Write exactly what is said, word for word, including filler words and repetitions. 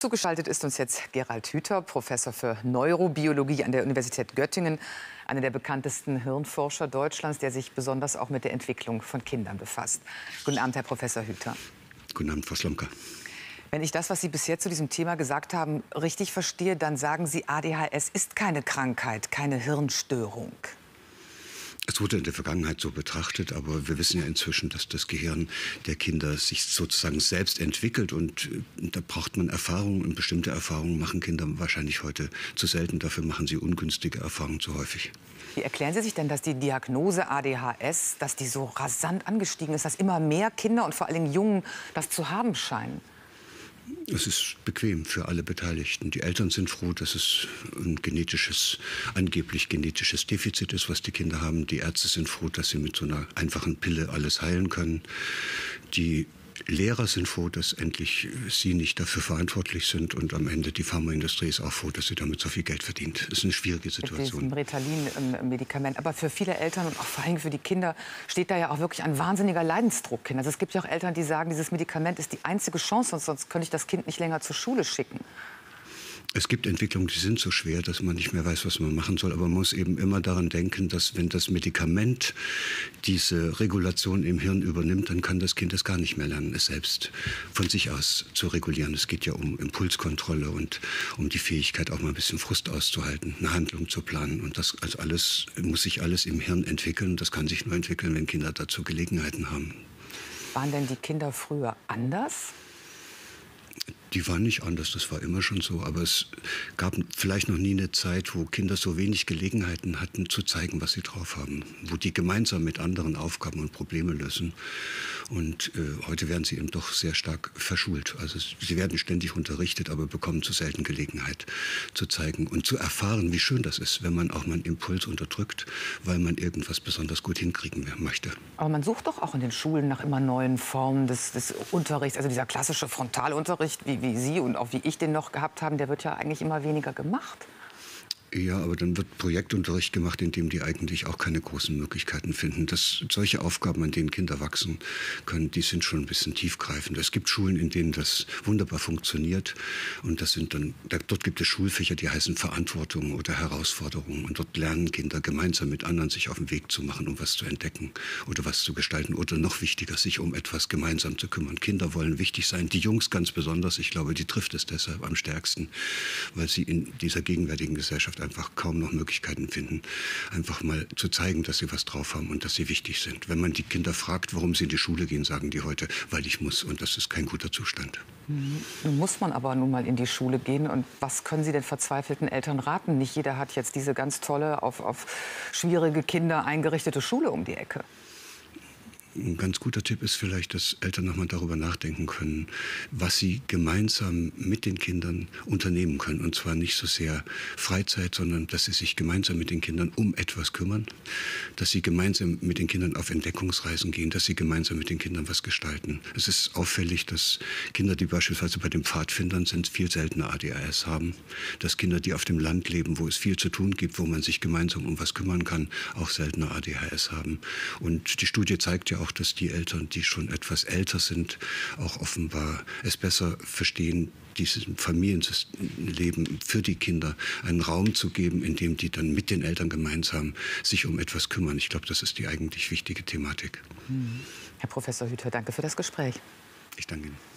Zugeschaltet ist uns jetzt Gerald Hüther, Professor für Neurobiologie an der Universität Göttingen, einer der bekanntesten Hirnforscher Deutschlands, der sich besonders auch mit der Entwicklung von Kindern befasst. Guten Abend, Herr Professor Hüther. Guten Abend, Frau Slomka. Wenn ich das, was Sie bisher zu diesem Thema gesagt haben, richtig verstehe, dann sagen Sie, A D H S ist keine Krankheit, keine Hirnstörung. Es wurde in der Vergangenheit so betrachtet, aber wir wissen ja inzwischen, dass das Gehirn der Kinder sich sozusagen selbst entwickelt. Und da braucht man Erfahrungen, und bestimmte Erfahrungen machen Kinder wahrscheinlich heute zu selten. Dafür machen sie ungünstige Erfahrungen zu häufig. Wie erklären Sie sich denn, dass die Diagnose A D H S, dass die so rasant angestiegen ist, dass immer mehr Kinder und vor allem Jungen das zu haben scheinen? Es ist bequem für alle Beteiligten. Die Eltern sind froh, dass es ein genetisches, angeblich genetisches Defizit ist, was die Kinder haben. Die Ärzte sind froh, dass sie mit so einer einfachen Pille alles heilen können. Die Lehrer sind froh, dass endlich sie nicht dafür verantwortlich sind. Und am Ende die Pharmaindustrie ist auch froh, dass sie damit so viel Geld verdient. Das ist eine schwierige Situation. Mit diesem Ritalin-Medikament. Aber für viele Eltern und auch vor allem für die Kinder steht da ja auch wirklich ein wahnsinniger Leidensdruck hin. Also es gibt ja auch Eltern, die sagen, dieses Medikament ist die einzige Chance, sonst könnte ich das Kind nicht länger zur Schule schicken. Es gibt Entwicklungen, die sind so schwer, dass man nicht mehr weiß, was man machen soll. Aber man muss eben immer daran denken, dass wenn das Medikament diese Regulation im Hirn übernimmt, dann kann das Kind es gar nicht mehr lernen, es selbst von sich aus zu regulieren. Es geht ja um Impulskontrolle und um die Fähigkeit, auch mal ein bisschen Frust auszuhalten, eine Handlung zu planen. Und das also alles muss sich alles im Hirn entwickeln. Das kann sich nur entwickeln, wenn Kinder dazu Gelegenheiten haben. Waren denn die Kinder früher anders? Die waren nicht anders, das war immer schon so. Aber es gab vielleicht noch nie eine Zeit, wo Kinder so wenig Gelegenheiten hatten, zu zeigen, was sie drauf haben. Wo die gemeinsam mit anderen Aufgaben und Probleme lösen. Und äh, heute werden sie eben doch sehr stark verschult. Also sie werden ständig unterrichtet, aber bekommen zu selten Gelegenheit zu zeigen und zu erfahren, wie schön das ist, wenn man auch mal einen Impuls unterdrückt, weil man irgendwas besonders gut hinkriegen möchte. Aber man sucht doch auch in den Schulen nach immer neuen Formen des, des Unterrichts. Also dieser klassische Frontalunterricht, wie wie Sie und auch wie ich den noch gehabt haben, der wird ja eigentlich immer weniger gemacht. Ja, aber dann wird Projektunterricht gemacht, in dem die eigentlich auch keine großen Möglichkeiten finden. Das, solche Aufgaben, an denen Kinder wachsen können, die sind schon ein bisschen tiefgreifend. Es gibt Schulen, in denen das wunderbar funktioniert. Und das sind dann, da, dort gibt es Schulfächer, die heißen Verantwortung oder Herausforderung. Und dort lernen Kinder gemeinsam mit anderen sich auf den Weg zu machen, um was zu entdecken oder was zu gestalten. Oder noch wichtiger, sich um etwas gemeinsam zu kümmern. Kinder wollen wichtig sein. Die Jungs ganz besonders. Ich glaube, die trifft es deshalb am stärksten, weil sie in dieser gegenwärtigen Gesellschaft einfach kaum noch Möglichkeiten finden, einfach mal zu zeigen, dass sie was drauf haben und dass sie wichtig sind. Wenn man die Kinder fragt, warum sie in die Schule gehen, sagen die heute, weil ich muss, und das ist kein guter Zustand. Nun muss man aber nun mal in die Schule gehen. Und was können Sie den verzweifelten Eltern raten? Nicht jeder hat jetzt diese ganz tolle, auf, auf schwierige Kinder eingerichtete Schule um die Ecke. Ein ganz guter Tipp ist vielleicht, dass Eltern noch mal darüber nachdenken können, was sie gemeinsam mit den Kindern unternehmen können. Und zwar nicht so sehr Freizeit, sondern dass sie sich gemeinsam mit den Kindern um etwas kümmern, dass sie gemeinsam mit den Kindern auf Entdeckungsreisen gehen, dass sie gemeinsam mit den Kindern was gestalten. Es ist auffällig, dass Kinder, die beispielsweise bei den Pfadfindern sind, viel seltener A D H S haben. Dass Kinder, die auf dem Land leben, wo es viel zu tun gibt, wo man sich gemeinsam um was kümmern kann, auch seltener A D H S haben. Und die Studie zeigt ja auch, dass die Eltern, die schon etwas älter sind, auch offenbar es besser verstehen, dieses Familienleben für die Kinder einen Raum zu geben, in dem die dann mit den Eltern gemeinsam sich um etwas kümmern. Ich glaube, das ist die eigentlich wichtige Thematik. Herr Professor Hüther, danke für das Gespräch. Ich danke Ihnen.